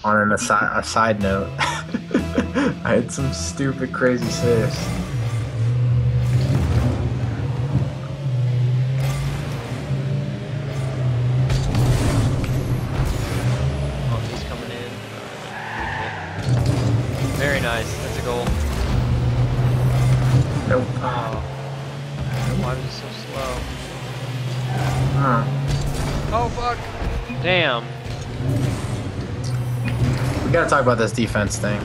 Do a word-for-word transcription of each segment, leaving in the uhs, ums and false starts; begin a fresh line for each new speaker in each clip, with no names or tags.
On an aside, a side note, I had some stupid, crazy saves.
Oh, he's coming in. Very nice. That's a goal.
Nope.
Oh. Why was it so slow?
Huh.
Oh, fuck. Damn.
We gotta talk about this defense thing.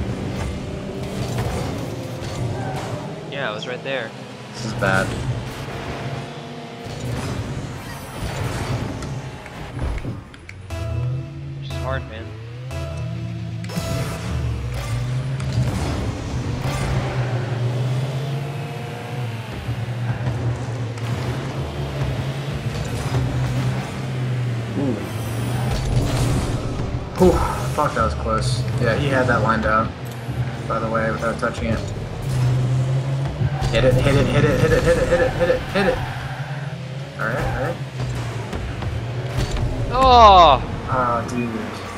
Yeah, it was right there.
This is bad.
Which is hard, man.
Ooh. Whew. Fuck, that was close. Yeah, he had that lined out, by the way, without touching it. Hit it, hit it, hit it, hit it, hit it, hit it, hit it, hit it. Alright, alright.
Oh!
Oh, dude.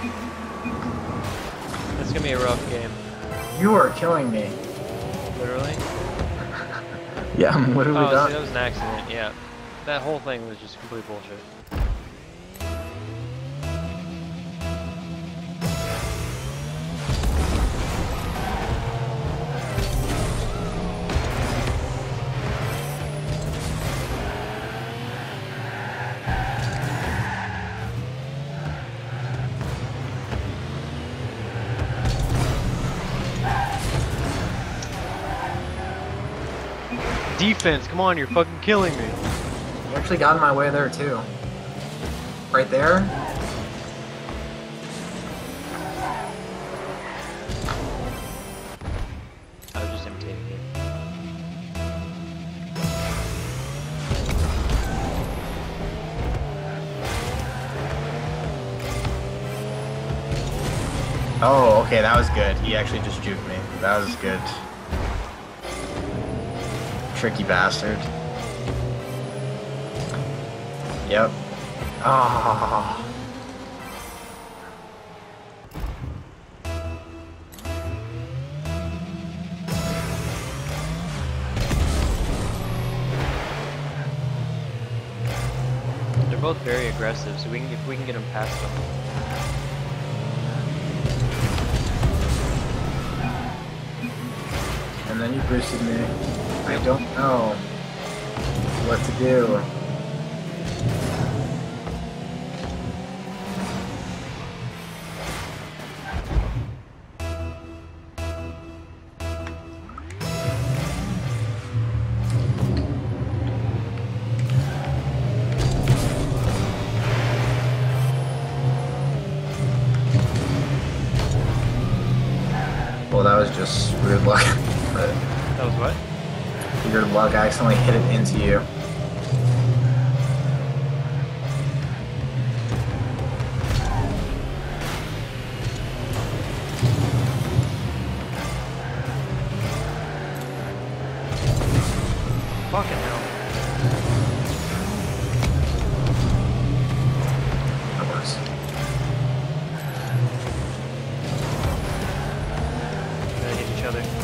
That's gonna be a rough game.
You are killing me.
Literally.
Yeah, I'm literally
Oh, see,
done.
that was an accident, yeah. That whole thing was just complete bullshit. Defense, come on, you're fucking killing me.
You actually got in my way there, too. Right there?
I was just imitating you.
Oh, okay, that was good. He actually just juked me. That was good. Tricky bastard. Yep. Ah.
They're both very aggressive, so we can if we can get them past them.
And then you boosted me. I don't know what to do. Well, that was just weird luck. But
That was what?
weird luck. I accidentally hit it into you.
Fucking hell.
That works.
They hit each other.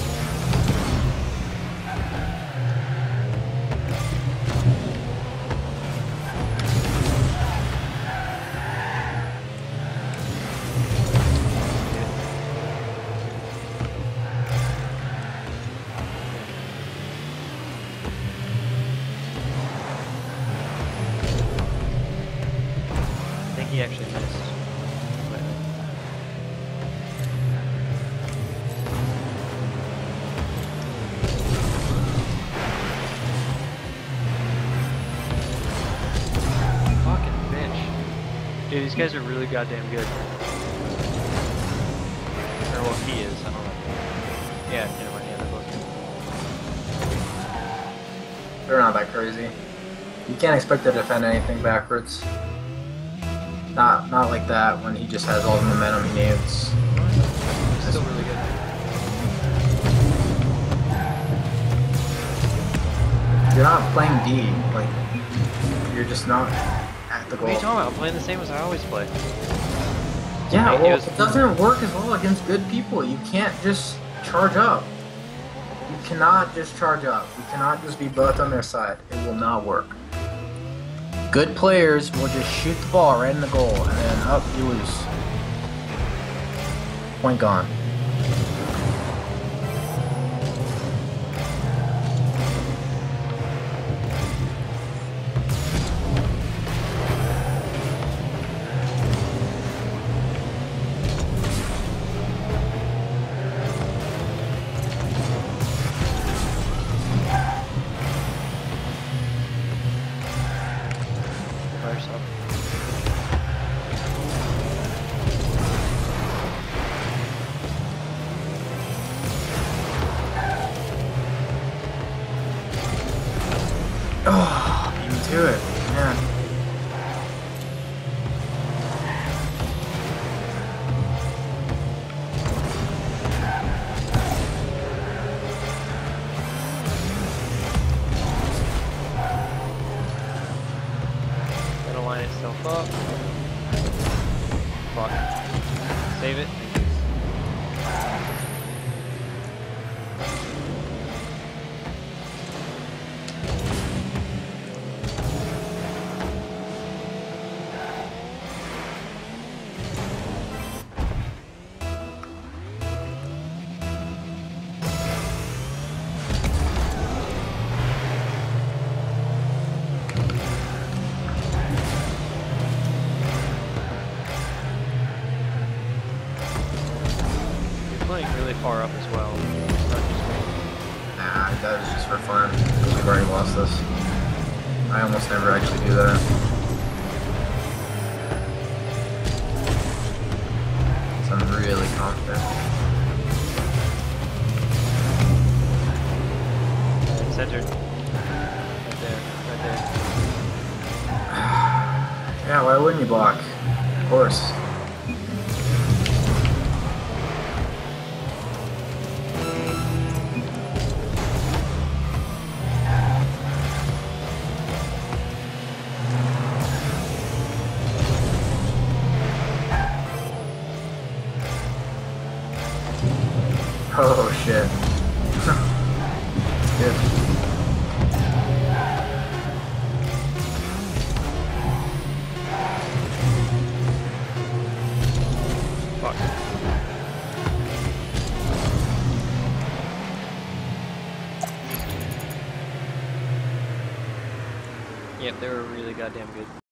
I think he actually missed. But fucking bitch. Dude, these guys are really goddamn good. Or well, he is, I don't know. Yeah, never mind, yeah, they're both good.
They're not that crazy. You can't expect to defend anything backwards. Not not like that when he just has all the momentum he needs.
He's still really good.
You're not playing D, like you're just not at the
What are you
goal.
talking about? I'm playing the same as I always play.
Yeah,
It
well,
was-
it doesn't work as well against good people. You can't just charge up. You cannot just charge up. You cannot just be both on their side. It will not work. Good players will just shoot the ball right in the goal, and then up, you lose. Point gone.
By yourself.
Oh, beat me to it, man.
Gotta line itself up. Fuck. Save it. Playing really far up as well. It's not just me.
Nah, that was just for fun, because we've already lost this. I almost never actually do that. So I'm really confident.
Centered. Right there. Right there.
Yeah, why wouldn't you block? Of course. Oh shit. Good.
Fuck. Yep, they were really goddamn good.